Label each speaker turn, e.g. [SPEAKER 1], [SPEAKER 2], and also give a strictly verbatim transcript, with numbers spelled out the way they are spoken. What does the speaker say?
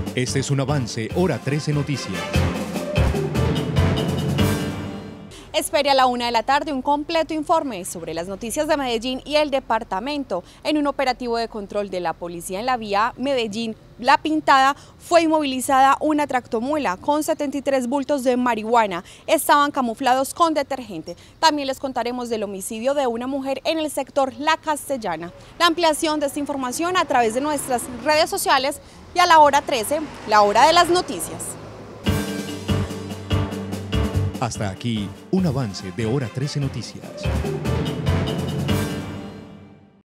[SPEAKER 1] Este es un avance, Hora trece Noticias.
[SPEAKER 2] Espere a la una de la tarde un completo informe sobre las noticias de Medellín y el departamento. En un operativo de control de la policía en la vía Medellín-La Pintada fue inmovilizada una tractomula con setenta y tres bultos de marihuana. Estaban camuflados con detergente. También les contaremos del homicidio de una mujer en el sector La Castellana. La ampliación de esta información a través de nuestras redes sociales y a la hora trece, la hora de las noticias.
[SPEAKER 1] Hasta aquí, un avance de Hora trece Noticias.